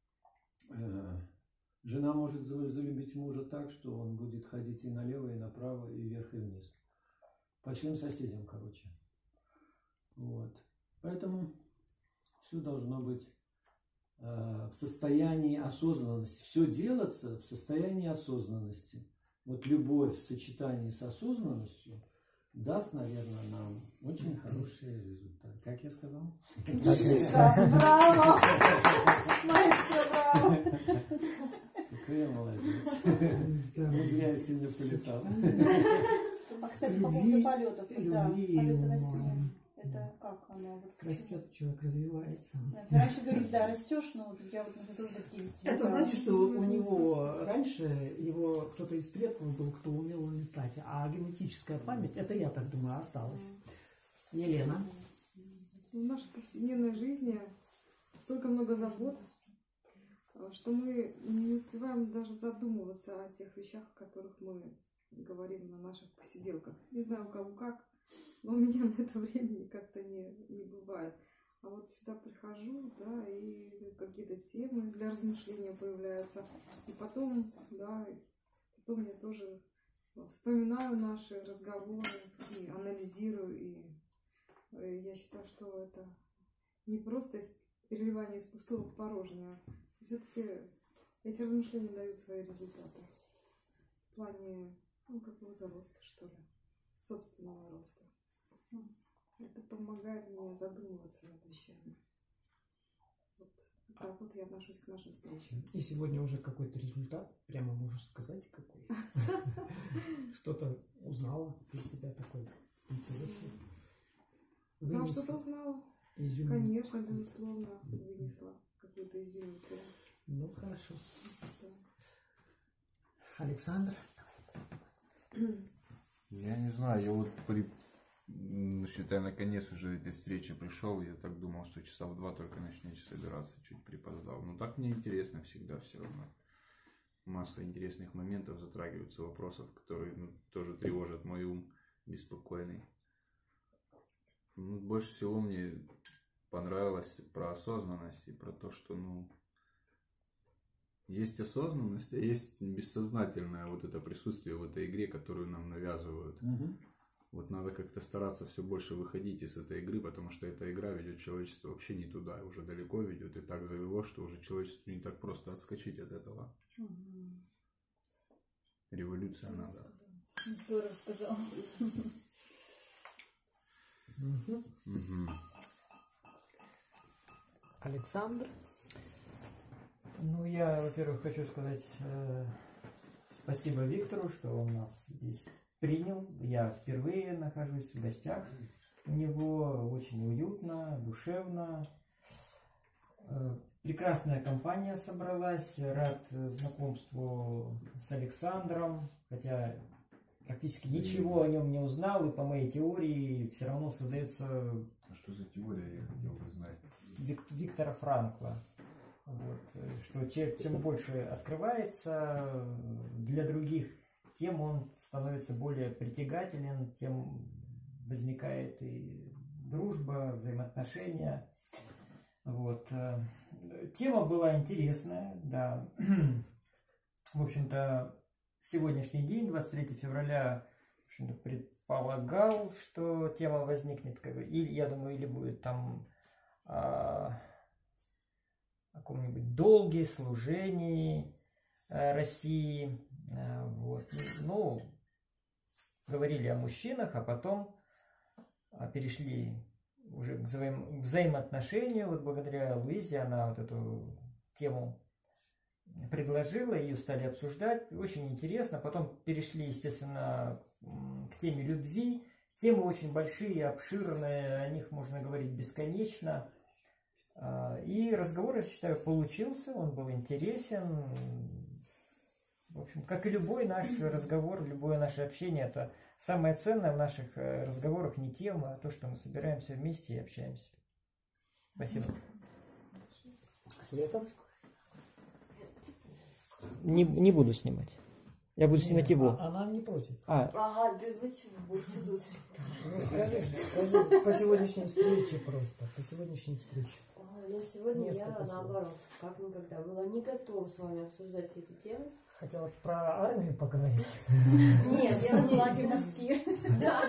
жена может залюбить мужа так, что он будет ходить и налево, и направо, и вверх, и вниз. По всем соседям, короче. Вот. Поэтому все должно быть в состоянии осознанности. Все делаться в состоянии осознанности. Вот любовь в сочетании с осознанностью даст, наверное, нам очень хороший результат. Как я сказал? Браво! Маэстро, браво! Какой я молодец. Не зря я сегодня полетал. А, кстати, по поводу полетов. Да, полеты во сне. Это как оно? Вот, растет, человек развивается. Да, раньше говорили, да, растешь, но вот я вот тоже до 50. Это значит, что у него раньше его кто-то из предков был, кто умел летать, а генетическая память, это я так думаю, осталась. Елена. В нашей повседневной жизни столько много забот, что мы не успеваем даже задумываться о тех вещах, о которых мы говорим на наших посиделках. Не знаю, у кого как, но у меня на это времени как-то не бывает. А вот сюда прихожу, да, и какие-то темы для размышления появляются. И потом, да, потом я тоже вспоминаю наши разговоры и анализирую. И я считаю, что это не просто переливание из пустого в порожнее. Все-таки эти размышления дают свои результаты. В плане, какого-то роста, что ли. Собственного роста. Это помогает мне задумываться над вещами. Вот так вот я отношусь к нашим встречам. И сегодня уже какой-то результат, прямо можешь сказать, какой? Что-то узнала для себя такое интересное? Да, что-то узнала. Конечно, безусловно, вынесла какую-то изюминку. Ну, хорошо. Александр? Я не знаю, я вот считай, наконец уже этой встречи пришел. Я так думал, что часа в 2 только начнете собираться, чуть припоздал. Но так мне интересно всегда все равно. Масса интересных моментов затрагиваются, вопросов, которые тоже тревожат мой ум беспокойный. Больше всего мне понравилось про осознанность и про то, что есть осознанность, а есть бессознательное вот это присутствие в этой игре, которую нам навязывают. Вот надо как-то стараться все больше выходить из этой игры, потому что эта игра ведет человечество вообще не туда, уже далеко ведет, и так завело, что уже человечеству не так просто отскочить от этого. Революция надо. Здорово сказал. Александр? Ну, я, во-первых, хочу сказать спасибо Виктору, что он нас здесь принял. Я впервые нахожусь в гостях. У него очень уютно, душевно. Прекрасная компания собралась. Рад знакомству с Александром. Хотя практически ничего о нем не узнал. И по моей теории все равно создается... А что за теория, я хотел бы знать? Виктора Франкла. Вот. Что чем больше открывается для других, тем он становится более притягателен, тем возникает и дружба, взаимоотношения. Вот. Тема была интересная, да. в общем-то, сегодняшний день, 23 февраля, в общем-то, предполагал, что тема возникнет, как бы, или, я думаю, или будет там о каком-нибудь долге, служении России. Вот. Ну, говорили о мужчинах, а потом перешли уже к взаимоотношению. Вот благодаря Луизе она вот эту тему предложила, ее стали обсуждать. Очень интересно. Потом перешли, естественно, к теме любви. Темы очень большие, обширные, о них можно говорить бесконечно. И разговор, я считаю, получился, он был интересен. В общем, как и любой наш разговор, любое наше общение, это самое ценное в наших разговорах не тема, а то, что мы собираемся вместе и общаемся. Спасибо. Света? Не буду снимать. Я буду снимать его. Она не против. Ага, да вы чего будете? Ну, скажи по сегодняшней встрече просто. По сегодняшней встрече. Но сегодня Несколько я, слов. наоборот, как никогда, была не готова с вами обсуждать эти темы. Хотела про армию поговорить. Нет, я не... Флаги морские. Да.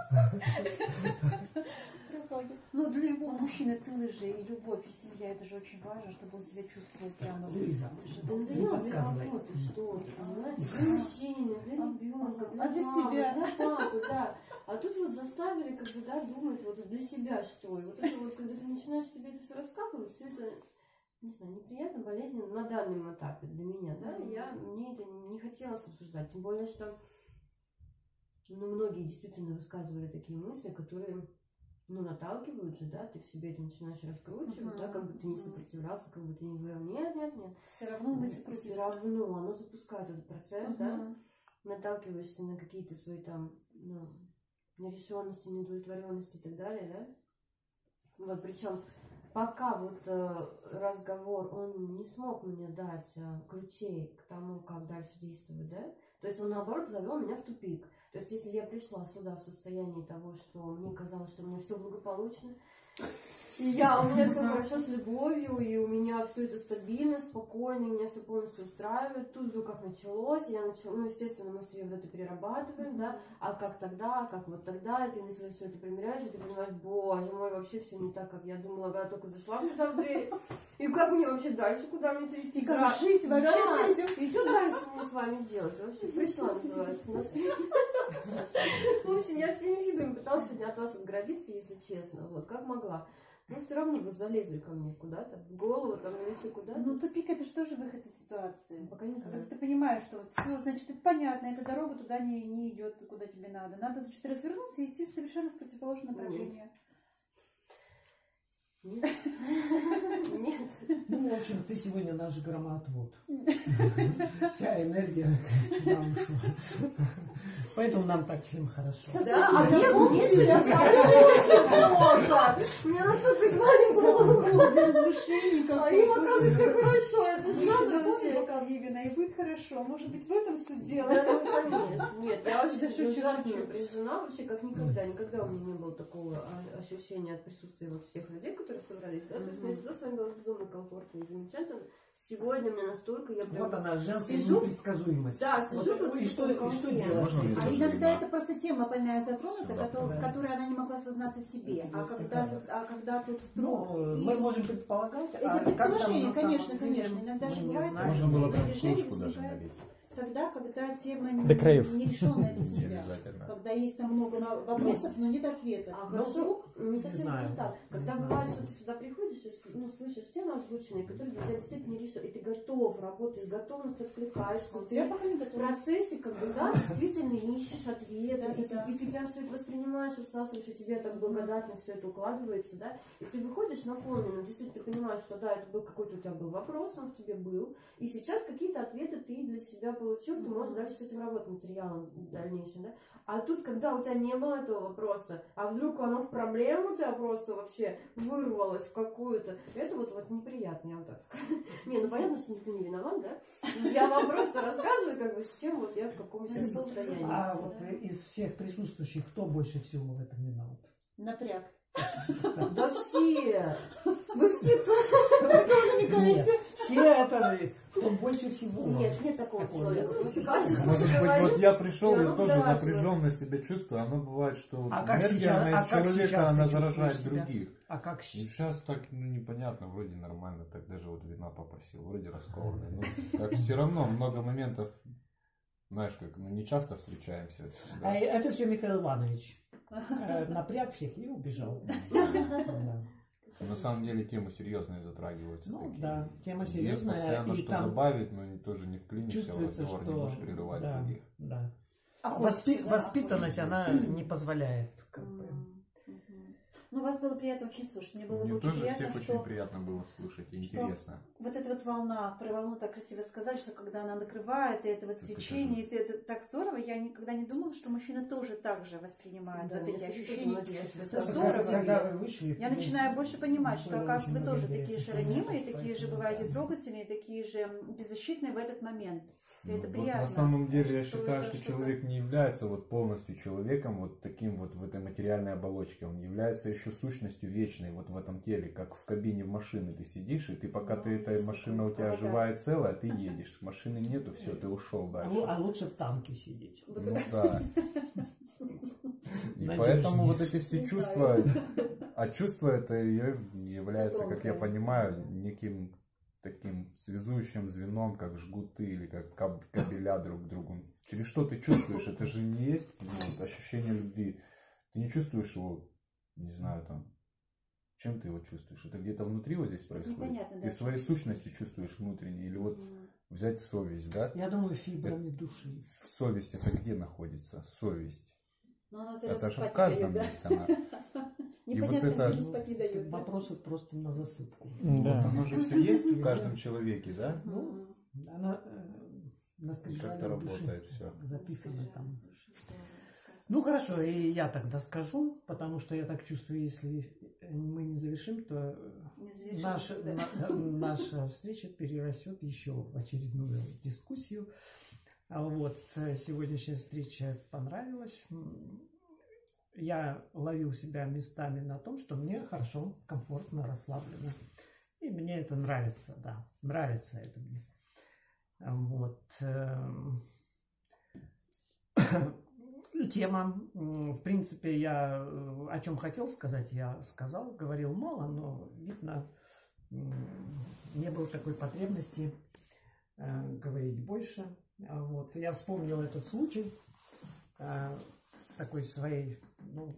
Ну, для любого мужчины тылы же и любовь, и семья, это же очень важно, чтобы он себя чувствовал прямо. Лиза, Да не подсказывай. работы, что ты, понимаете? Для мужчины, для ребенка, А для мамы, себя? для папы, да. А тут вот заставили, как бы, да, думать вот для себя что. И вот это вот, когда ты начинаешь себе это все раскапывать, все это, не знаю, неприятно, болезненно на данном этапе для меня, да. Мне это не хотелось обсуждать. Тем более, что многие действительно высказывали такие мысли, которые... наталкивают же, да, ты в себе это начинаешь раскручивать, да, как бы ты не сопротивлялся, как бы ты не говорил, нет. Все равно мысли Все крутятся. равно оно запускает этот процесс, да, наталкиваешься на какие-то свои там, нерешенности, неудовлетворенности и так далее, да. Вот, причем пока вот разговор, он не смог мне дать ключей к тому, как дальше действовать, да, то есть он, наоборот, завел меня в тупик. То есть, если я пришла сюда в состоянии того, что мне казалось, что у меня все благополучно, и у меня все хорошо с любовью, и у меня все это стабильно, спокойно, и меня все полностью устраивает, тут вдруг как началось, я начала, ну, естественно, мы все вот это перерабатываем, да, а как тогда, как вот тогда, и ты, если все это примеряешь, и ты понимаешь, боже мой, вообще все не так, как я думала, когда только зашла сюда в дверь, и как мне вообще дальше, куда мне идти, И как жить вообще с этим? и что дальше мне с вами делать, вообще пришла, называется, в общем, я всеми фибрами пыталась сегодня от вас отгородиться, если честно, вот, как могла. Но все равно вы залезли ко мне куда-то, в голову, там, или еще куда-то. Ну, тупик это же тоже выход из ситуации. Пока не Когда знаю. ты понимаешь, что вот все, значит, это понятно, эта дорога туда не идет, куда тебе надо. Надо, значит, развернуться и идти совершенно в противоположное направление. Нет. Нет. Ну, в общем, ты сегодня наш громоотвод. Вся энергия нам ушла. Поэтому нам так всем хорошо. Да, а мне сегодня хорошо, плохо. Меня настолько звали голову для размышлений. а им оказывается хорошо, это же надо Напомни вообще. бокал Егина, и будет хорошо. Может быть, в этом суть дела. Да, ну конечно. Нет, я Да очень шучу, ужасно шучу. напряжена, вообще как никогда. Никогда у меня не было такого ощущения от присутствия вот всех людей, которые собрались. Да? То есть мне всегда с вами было безумно комфортно и замечательно. Сегодня мне настолько, я прям... Вот она, женская сижу- непредсказуемость. Да, сижу Вот, тут и что делать? Можно мне А тоже иногда да? это просто тема больная затронута, Да, в да. которой она не могла сознаться себе. А когда тут Ну, вдруг... мы можем предполагать, Это а как там предположение, на самом конечно, деле, конечно. Иногда мы же не бывает знаем. Можно было такое бы решение кружку даже возникает налить. тогда, когда тема До краев. не решенная для Не себя. обязательно. Когда есть там много вопросов, но нет ответа. А Ну, хорошо, не совсем знаю. даже так. Когда Не бывает, знаю. что ты сюда приходишь и слышишь темы озвученные, которые для тебя действительно не решают, и ты готов работать, с готовностью откликаешься. У тебя пока не В готово. процессе, как бы, да, действительно ищешь ответы, Да. и ты прям все это воспринимаешь, всасываешь, и тебе так благодатно все это укладывается, да, и ты выходишь наполненным, действительно ты понимаешь, что да, это был какой-то у тебя был вопрос, он в тебе был, и сейчас какие-то ответы ты для себя получил, ты можешь дальше с этим работать, материалом в дальнейшем, да, а тут, когда у тебя не было этого вопроса, а вдруг оно в проблему у тебя просто вообще вырвалось в какую-то, это вот неприятно, я вам так скажу. Не, ну понятно, что никто не виноват, да, я вам просто рассказываю, как бы, с чем вот я в каком сейчас состоянии. А вот из всех присутствующих, кто больше всего в этом виноват? Напряг. Да все! Вы все кто? Нет, все это кто больше всего. Нет такого Такого человека. нет. Просто каждый Может быть, говорит, вот я пришел, и я оно тоже да, напряженно себя чувствую. Оно бывает, что А как энергия сейчас- она а из как человека, сейчас она ты чувствуешь заражает себя? других. А как И сейчас так непонятно, вроде нормально, так даже вот вина попросил, вроде раскованный. Ну, как все равно много моментов, знаешь, как не часто встречаемся. А Да. это все Михаил Иванович. Напряг всех и убежал. Да. На самом деле темы серьезные затрагиваются. Ну такие. да, тема Есть серьезная. постоянно И что там добавить, но тоже не вклинишься в чувствуется, разговор, не что можешь прерывать да, других. да. А хочется, да, Воспитанность, хочется. она не позволяет. Как бы. Мгм. Ну, вас было приятно очень слушать. Мне было Мне очень тоже приятно, всех что очень приятно было слушать, и интересно. вот эта вот волна, про волну так красиво сказали, что когда она накрывает, и это вот Это свечение, и это так здорово. Я никогда не думала, что мужчины тоже так же воспринимают Да, вот эти я тоже ощущения, многие эти чувства. чувства Это так здорово. Когда вы вышли, Я начинаю больше понимать, что, было оказывается, вы очень тоже много такие же интересных ранимые, моментов, такие же поэтому, бываете да. трогательные, такие же беззащитные в этот момент. И Ну, это вот приятно. на самом деле я Что считаю, это что что-то- человек не является вот полностью человеком, вот таким вот в этой материальной оболочке. Он является еще сущностью вечной вот в этом теле, как в кабине машины ты сидишь, и ты пока Ну, ты эта есть машина у такое. тебя Да, да. живая и целая, ты едешь. Машины нету, все, ты ушел дальше. А лучше в танке сидеть. Вот Ну это- да. И Надежнее. поэтому вот эти все Не чувства, знаю. а чувство это ее является, как я Тонкое. понимаю, неким таким связующим звеном, как жгуты или как кабеля друг к другу. Через что ты чувствуешь? Это же не есть ну, вот ощущение любви. Ты не чувствуешь его, не знаю, там, чем ты его чувствуешь? Это где-то внутри вот здесь происходит? Непонятно, Ты да, своей что ты сущностью чувствуешь внутренне? Или вот Мгм. взять совесть, да? Я думаю, фибрами души. Совесть это где находится? Совесть. Но она Это зовётся же в спать каждом не дает, месте она. да? И вот Непонятно, это- где спать не дает. да? Вопросы просто на засыпку. Вот оно же все есть в каждом человеке, да? Ну, она на И скрижалях как-то души работает все. записано там. Ну хорошо, и я тогда скажу, потому что я так чувствую, если мы не завершим, то Не завершим наша, никогда. наша встреча перерастет еще в очередную дискуссию. А вот сегодняшняя встреча понравилась. Я ловил себя местами на том, что мне хорошо, комфортно, расслабленно. И мне это нравится, да, нравится это мне. Вот. Тема, в принципе, я о чем хотел сказать, я сказал, говорил мало, но видно, не было такой потребности говорить больше. Вот. Я вспомнил этот случай такой своей, ну,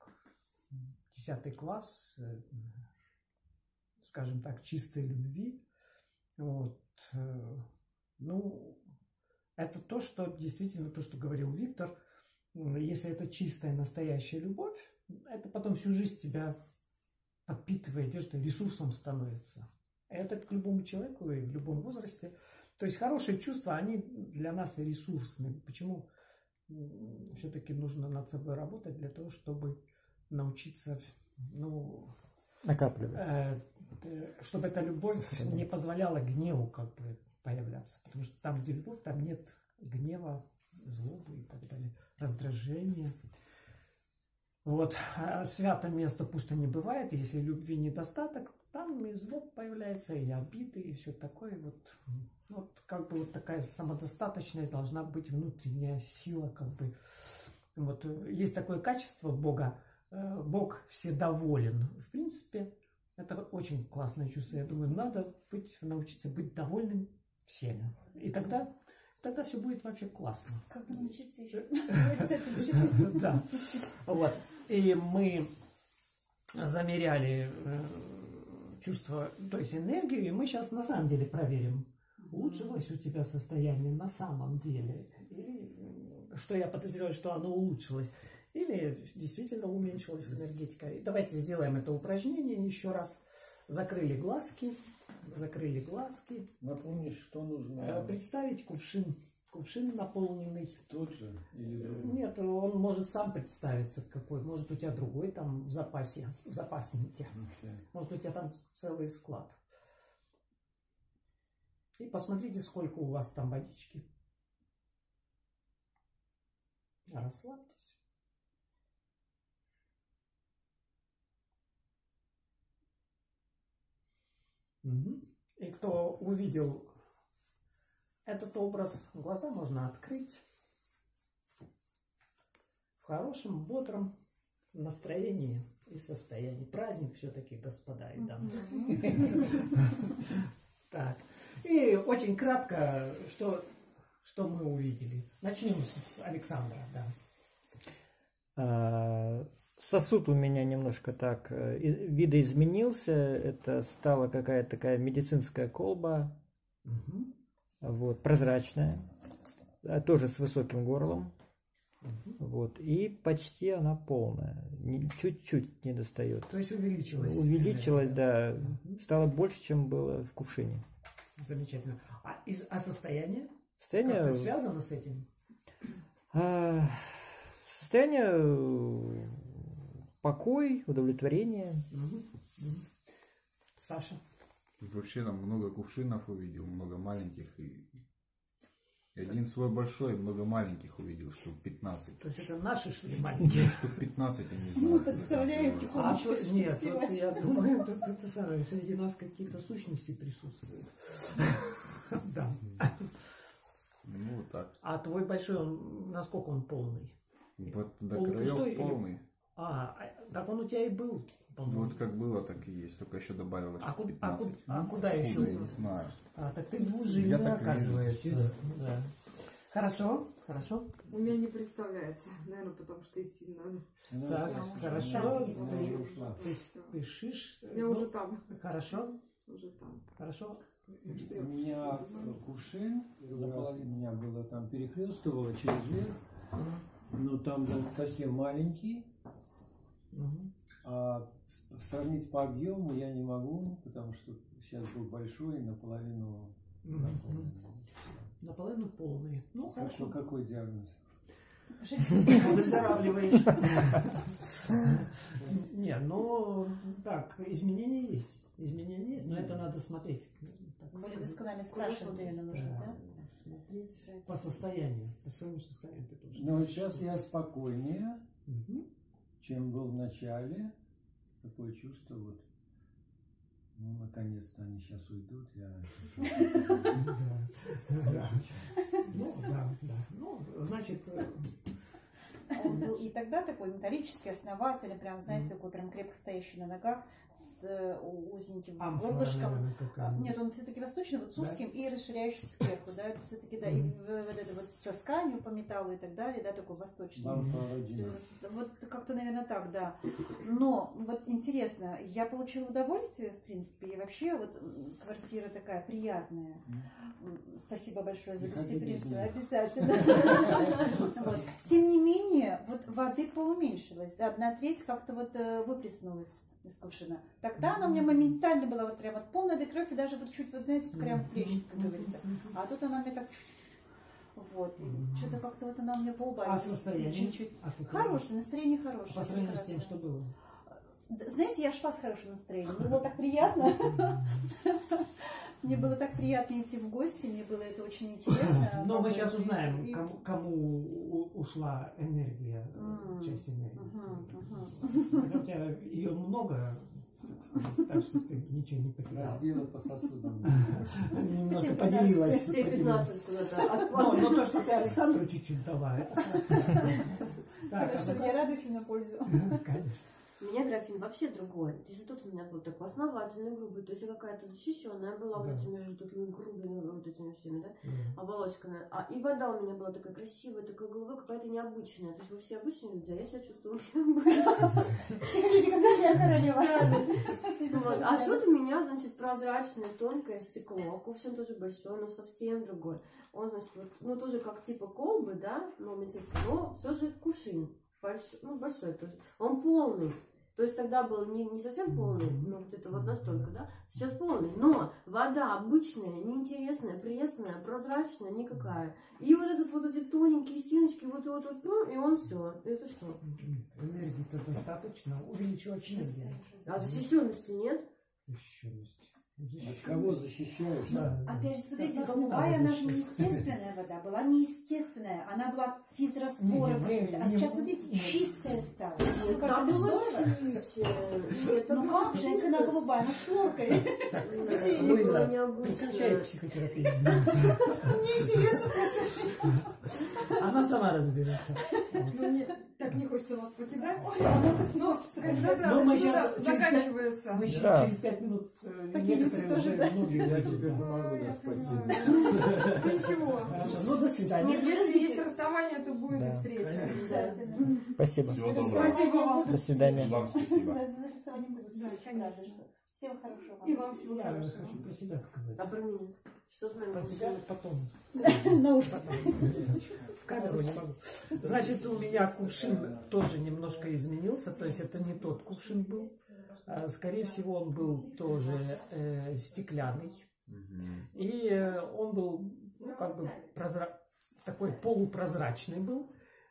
10 класс, скажем так, чистой любви. Вот. Ну, это то, что действительно, то, что говорил Виктор, если это чистая, настоящая любовь, это потом всю жизнь тебя подпитывает, где-то ресурсом становится. Это к любому человеку и в любом возрасте. То есть хорошие чувства, они для нас ресурсны. Почему все-таки нужно над собой работать для того, чтобы научиться, ну, Накапливать. чтобы эта любовь не позволяла гневу как бы появляться. Потому что там, где любовь, там нет гнева, злобы и так далее, раздражения. Вот. А свято место пусто не бывает. Если любви недостаток, там и злоба появляется, и обиды, и все такое. Вот как бы вот такая самодостаточность должна быть, внутренняя сила, как бы. Вот. Есть такое качество Бога. Бог вседоволен. В принципе, это очень классное чувство. Я думаю, надо научиться быть довольным всеми. И тогда все будет вообще классно. Как научиться еще? Рецепт напишите. Да. Вот. И мы замеряли чувство, то есть энергию, и мы сейчас на самом деле проверим, улучшилось у тебя состояние на самом деле. Или, что я подозреваю, что оно улучшилось. Или действительно уменьшилась энергетика. И давайте сделаем это упражнение еще раз. Закрыли глазки. Напомнишь, что нужно? Представить кувшин. Кувшин наполненный. Тот же или другой? Нет, он может сам представиться какой. Может у тебя другой там в запасе, в запаснике. Окей. Может у тебя там целый склад. И посмотрите, сколько у вас там водички. Расслабьтесь. Угу. И кто увидел этот образ, глаза можно открыть в хорошем, бодром настроении и состоянии. Праздник все-таки, господа и дамы. Так. И очень кратко, что мы увидели. Начнем с Александра. Да. Сосуд у меня немножко так видоизменился. Это стала какая-то такая медицинская колба. Вот, прозрачная. Тоже с высоким горлом. Вот, и почти она полная. Чуть-чуть не достает. То есть увеличилась. Увеличилась, да. Стало больше, чем было в кувшине. Замечательно. А состояние? Состояние... Как-то связано с этим? Состояние покой, удовлетворение. Саша? Вообще там много кувшинов увидел, много маленьких и один свой большой, много маленьких увидел, штук 15. То есть это наши, что ли, маленькие? Штук 15, я не знаю. Мы подставляем Нет, вот я думаю, тут среди нас какие-то сущности присутствуют. Да. Ну вот так. А твой большой, насколько он полный? Вот до Полупустой краев или- полный. Так он у тебя и был. по-моему. Вот как было, так и есть. Только еще добавилось А штук ку- а ку- 15. а куда Откуда, еще? я не знаю. Так ты в жене, Я так оказывается. вижу. Да. Хорошо, хорошо. У меня не представляется. Наверное, потому что идти надо. Так, хорошо. Да, Ты спешишь. Я уже там. Хорошо, Уже там. хорошо. Так что У я меня позвоню. кувшин, наполовину меня было там перехлестывало через верх, но там был совсем маленький, а сравнить по объему я не могу, потому что сейчас был большой и наполовину наполненный. Наполовину полный. Ну, хорошо. Какой диагноз? Выздоравливаешь. Не, ну, так, изменения есть. Изменения есть, но это надо смотреть. так Более сказать. досконально спрашивать, наверное, нужно, да? Смотреть по состоянию. По своему состоянию ты тоже. Но сейчас я спокойнее, Мгм. чем был в начале. Такое чувство вот. Ну, наконец-то они сейчас уйдут. Да. Ну, да. Ну, значит, Он был и тогда такой металлический, основательный, прям, знаете, такой прям крепко стоящий на ногах, с узеньким амфора, горлышком. наверное, какая-нибудь. Нет, он все-таки восточный, вот с узким и расширяющийся кверху, да, это все-таки, да, и вот это вот со сканью по металлу и так далее, да, такой восточный. Вот как-то, наверное, так, да. Но вот интересно, я получила удовольствие, в принципе, и вообще вот квартира такая приятная. Спасибо большое за Не ходи без гостеприимство, нее. обязательно. Вот. Тем не менее, вот воды поуменьшилась, 1/3 как-то вот выплеснулась из кувшина. Тогда она у меня моментально была вот прям вот полная до крови, и даже вот чуть, вот знаете, прям плещет, как говорится. А тут она мне так вот, и что-то как-то вот она мне поубавилась. А состояние? Чуть-чуть. А состояние? Хорошее, настроение хорошее. По сравнению с тем, прекрасное. что было. Да, знаете, я шла с хорошим настроением. Мне было так приятно. Мне было так приятно идти в гости, мне было это очень интересно. Но мы сейчас И- узнаем, и- кому ушла энергия, часть энергии. Хотя у тебя ее много, так что ты ничего не потерял. Раздела по сосудам. Немножко Хотя поделилась. Все 15 куда-то. Но то, что ты Александру чуть-чуть дала, это так. Хорошо, мне радость на пользу. Конечно. У меня графин вообще другой. Если тут у меня был такой основательный, грубый, то есть я какая-то защищенная была вот Да. этими же такими грубыми вот этими всеми, да, оболочками. И вода у меня была такая красивая, такая голова какая-то необычная. То есть вы все обычные люди, а я себя чувствую необычно. Все люди, как я королева. Вот. А тут у меня, значит, прозрачное, тонкое стекло. Кувшин тоже большой, но совсем другой. Он, значит, вот, ну тоже как типа колбы, да, но медицинский, но все же кувшин. Большой, ну большой тоже. Он полный. То есть тогда был не совсем полный, ну где-то вот настолько, да? Сейчас полный. Но вода обычная, неинтересная, пресная, прозрачная, никакая. И вот этот вот эти тоненькие стеночки, вот, ну, и он все. Это что? Энергии-то достаточно, увеличилась энергия. А защищенности нет? Защищенность. От кого защищаешь? Да. Опять же, смотрите, Так, голубая, она же защищать. неестественная вода, была неестественная, она была физраствором каким-то. А сейчас, смотрите, чистая стала. Мне кажется, это здорово. Ну как же, если она голубая, она с хлоркой. Так, не Луиза, было необычно. прекращай психотерапию. Мне интересно просто. Она сама разберется. Ну, мне так не хочется вас покидать. Но Ну, мы когда сейчас заканчивается. Мы еще Да. через 5 минут Покинемся некоторые тоже, уже да? многие. Я тебе помогу нас пойти. Ничего. Хорошо, ну до свидания. Нет, если есть расставание, то будет Да. и встреча. Обязательно. Спасибо. Всего доброго. Спасибо вам. До свидания. Вам спасибо. Да, за расставание буду. Да, конечно. Рада, что. Всего хорошего вам. И вам всего Я хорошего. хочу про себя сказать. А про меня? Что с моим Про тебя мужем? потом. На уж В камеру не могу. Значит, у меня кувшин тоже немножко изменился. То есть это не тот кувшин был. Скорее всего, он был тоже стеклянный. И он был, ну, как бы такой полупрозрачный был.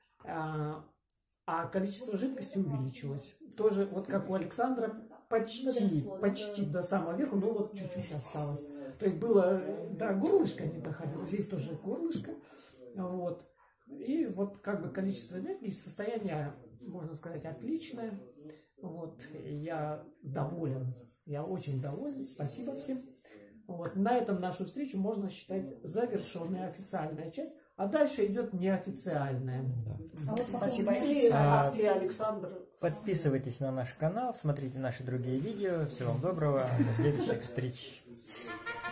А количество жидкости увеличилось. Тоже, вот как у Александра, почти до самого верха, но вот чуть-чуть осталось. То есть было, да, горлышко не доходило, здесь тоже горлышко. Вот. И вот как бы количество энергии, состояние, можно сказать, отличное. Вот. Я доволен. Я очень доволен. Спасибо всем. Вот. На этом нашу встречу можно считать завершенной, официальная часть. А дальше идет неофициальная. Спасибо. И после Александр. Подписывайтесь на наш канал, смотрите наши другие видео. Всего вам доброго. До следующих встреч.